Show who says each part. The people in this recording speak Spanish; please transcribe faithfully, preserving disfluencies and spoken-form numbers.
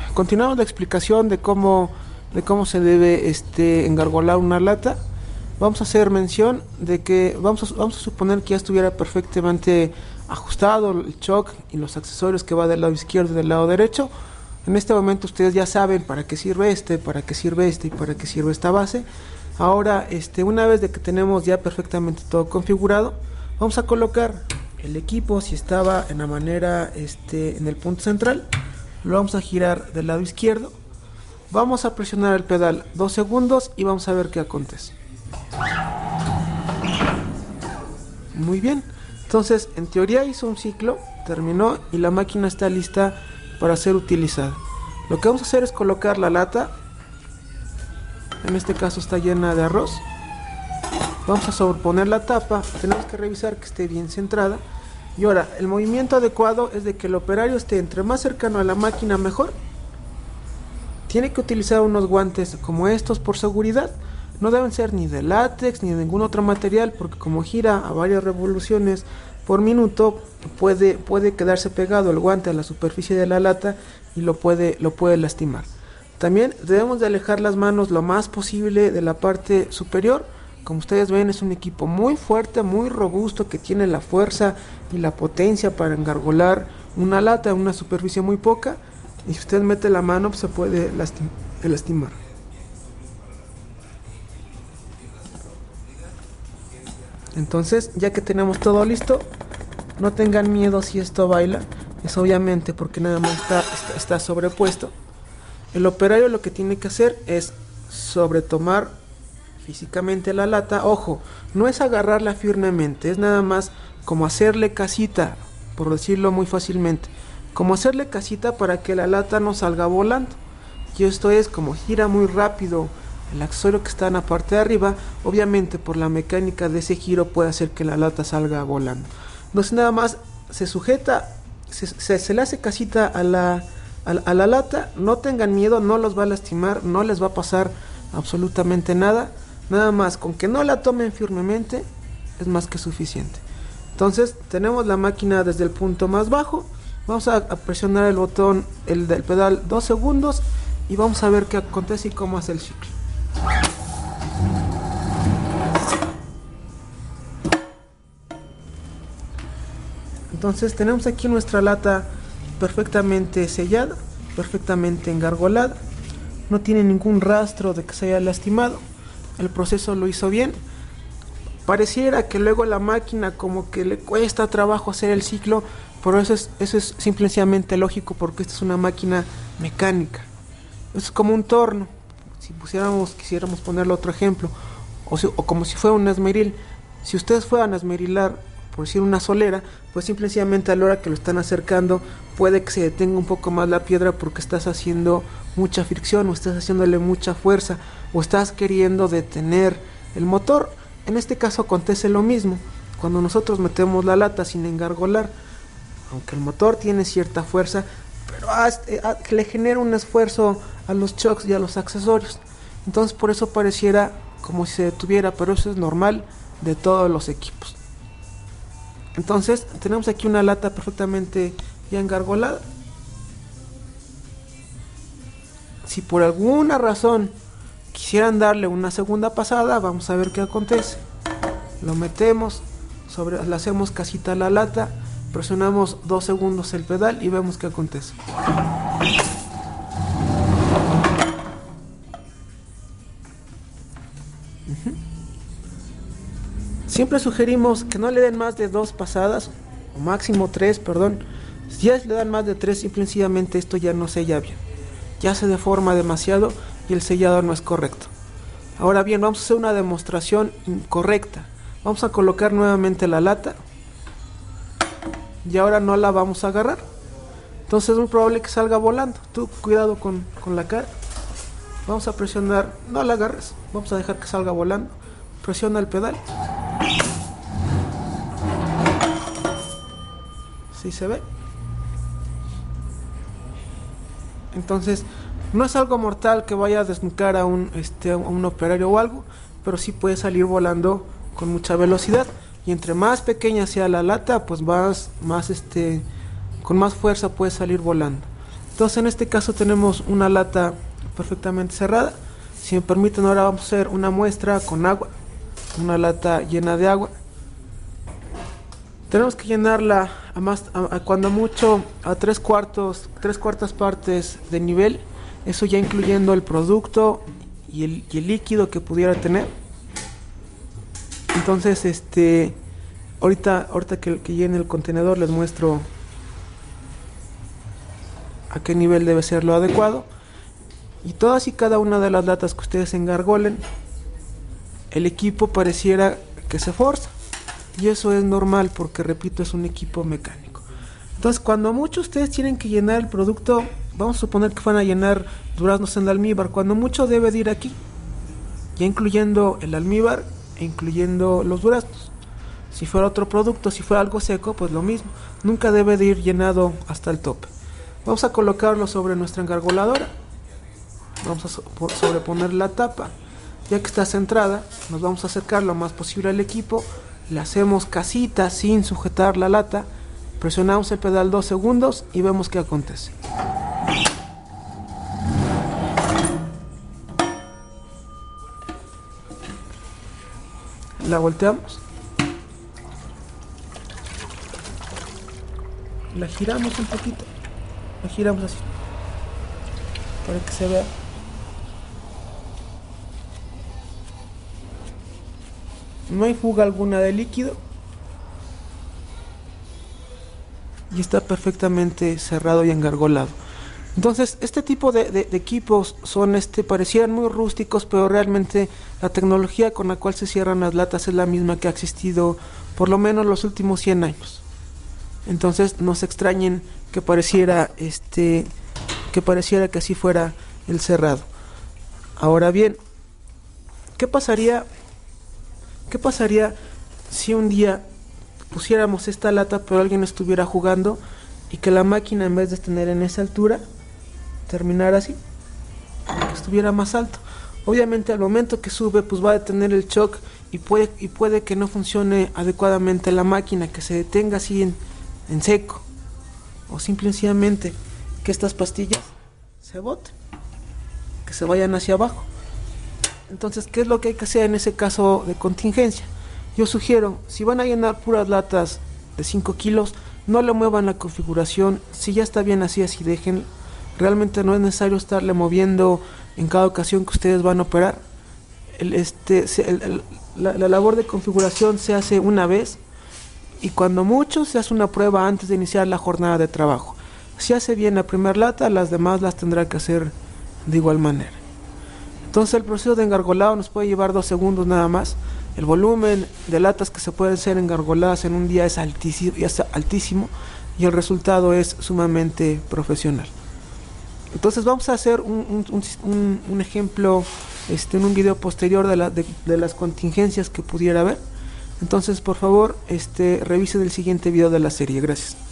Speaker 1: continuamos la explicación de cómo, de cómo se debe este, engargolar una lata. Vamos a hacer mención de que vamos a, vamos a suponer que ya estuviera perfectamente ajustado el choke y los accesorios que va del lado izquierdo y del lado derecho. En este momento ustedes ya saben para qué sirve este, para qué sirve este y para qué sirve esta base. Ahora, este, una vez de que tenemos ya perfectamente todo configurado, vamos a colocar el equipo. Si estaba en la manera, este, en el punto central, lo vamos a girar del lado izquierdo. Vamos a presionar el pedal dos segundos y vamos a ver qué acontece. Muy bien, entonces en teoría hizo un ciclo, terminó y la máquina está lista para ser utilizada. Lo que vamos a hacer es colocar la lata. En este caso está llena de arroz. Vamos a sobreponer la tapa. Tenemos que revisar que esté bien centrada. Y ahora, el movimiento adecuado es de que el operario esté entre más cercano a la máquina mejor. Tiene que utilizar unos guantes como estos por seguridad. No deben ser ni de látex ni de ningún otro material, porque como gira a varias revoluciones por minuto, puede, puede quedarse pegado el guante a la superficie de la lata y lo puede, lo puede lastimar. También debemos de alejar las manos lo más posible de la parte superior. Como ustedes ven, es un equipo muy fuerte, muy robusto, que tiene la fuerza y la potencia para engargolar una lata en una superficie muy poca. Y si usted mete la mano, pues se puede lastim lastimar. Entonces, ya que tenemos todo listo, no tengan miedo si esto baila. Es obviamente porque nada más está, está, está sobrepuesto. El operario lo que tiene que hacer es sobretomar físicamente la lata. Ojo, no es agarrarla firmemente, es nada más como hacerle casita, por decirlo muy fácilmente, como hacerle casita para que la lata no salga volando. Y esto es como gira muy rápido el accesorio que está en la parte de arriba, obviamente por la mecánica de ese giro puede hacer que la lata salga volando. Entonces nada más se sujeta, se, se, se le hace casita a la, a, a la lata. No tengan miedo, no los va a lastimar, no les va a pasar absolutamente nada. Nada más con que no la tomen firmemente es más que suficiente. Entonces tenemos la máquina desde el punto más bajo. Vamos a, a presionar el botón, el del pedal, dos segundos y vamos a ver qué acontece y cómo hace el ciclo. Entonces tenemos aquí nuestra lata perfectamente sellada, perfectamente engargolada. No tiene ningún rastro de que se haya lastimado. El proceso lo hizo bien. Pareciera que luego la máquina como que le cuesta trabajo hacer el ciclo, pero eso es, eso es simplemente lógico porque esta es una máquina mecánica. Es como un torno. Si pusiéramos, quisiéramos ponerle otro ejemplo, o, si, o como si fuera un esmeril. Si ustedes fueran a esmerilar, por decir una solera, pues simplemente a la hora que lo están acercando puede que se detenga un poco más la piedra porque estás haciendo mucha fricción o estás haciéndole mucha fuerza o estás queriendo detener el motor. En este caso acontece lo mismo. Cuando nosotros metemos la lata sin engargolar, aunque el motor tiene cierta fuerza, pero le genera un esfuerzo a los chocks y a los accesorios. Entonces por eso pareciera como si se detuviera, pero eso es normal de todos los equipos. Entonces tenemos aquí una lata perfectamente ya engargolada. Si por alguna razón quisieran darle una segunda pasada, vamos a ver qué acontece. Lo metemos, sobre, le hacemos casita a la lata, presionamos dos segundos el pedal y vemos qué acontece. Uh-huh. Siempre sugerimos que no le den más de dos pasadas, o máximo tres, perdón. Si ya le dan más de tres, simplemente esto ya no sella bien. Ya se deforma demasiado y el sellado no es correcto. Ahora bien, vamos a hacer una demostración correcta. Vamos a colocar nuevamente la lata. Y ahora no la vamos a agarrar. Entonces es muy probable que salga volando. Tú cuidado con, con la cara. Vamos a presionar, no la agarres. Vamos a dejar que salga volando. Presiona el pedal. ¿Sí se ve? Entonces no es algo mortal que vaya a desnucar a un, este, a un operario o algo, pero sí puede salir volando con mucha velocidad. Y entre más pequeña sea la lata, pues más, más este, con más fuerza puede salir volando. Entonces en este caso tenemos una lata perfectamente cerrada. Si me permiten, ahora vamos a hacer una muestra con agua, una lata llena de agua. Tenemos que llenarla a más, a, a cuando mucho a tres cuartos, tres cuartas partes de nivel, eso ya incluyendo el producto y el, y el líquido que pudiera tener. Entonces, este, ahorita, ahorita que, que llene el contenedor les muestro a qué nivel debe ser lo adecuado. Y todas y cada una de las latas que ustedes engargolen, el equipo pareciera que se forza. Y eso es normal porque, repito, es un equipo mecánico. Entonces, cuando mucho ustedes tienen que llenar el producto, vamos a suponer que van a llenar duraznos en almíbar, cuando mucho debe de ir aquí, ya incluyendo el almíbar e incluyendo los duraznos. Si fuera otro producto, si fuera algo seco, pues lo mismo. Nunca debe de ir llenado hasta el tope. Vamos a colocarlo sobre nuestra engargoladora. Vamos a sobreponer la tapa. Ya que está centrada, nos vamos a acercar lo más posible al equipo. Le hacemos casita sin sujetar la lata. Presionamos el pedal dos segundos y vemos qué acontece. La volteamos. La giramos un poquito. La giramos así para que se vea. No hay fuga alguna de líquido y está perfectamente cerrado y engargolado. Entonces, este tipo de, de, de equipos son, este, parecían muy rústicos, pero realmente la tecnología con la cual se cierran las latas es la misma que ha existido por lo menos los últimos cien años. Entonces, no se extrañen que pareciera, este, que pareciera que así fuera el cerrado. Ahora bien, ¿qué pasaría? ¿Qué pasaría si un día pusiéramos esta lata pero alguien estuviera jugando y que la máquina, en vez de tener en esa altura, terminara así, que estuviera más alto? Obviamente al momento que sube pues va a detener el shock y puede, y puede que no funcione adecuadamente la máquina, que se detenga así en, en seco, o simplemente que estas pastillas se boten, que se vayan hacia abajo. Entonces, ¿qué es lo que hay que hacer en ese caso de contingencia? Yo sugiero, si van a llenar puras latas de cinco kilos, no le muevan la configuración. Si ya está bien así, así dejen. Realmente no es necesario estarle moviendo en cada ocasión que ustedes van a operar. El, este, el, el, la, la labor de configuración se hace una vez y cuando mucho se hace una prueba antes de iniciar la jornada de trabajo. Si hace bien la primera lata, las demás las tendrá que hacer de igual manera. Entonces el proceso de engargolado nos puede llevar dos segundos nada más. El volumen de latas que se pueden ser engargoladas en un día es altísimo, es altísimo y el resultado es sumamente profesional. Entonces vamos a hacer un, un, un, un ejemplo este, en un video posterior de, la, de, de las contingencias que pudiera haber. Entonces por favor este, revisen el siguiente video de la serie. Gracias.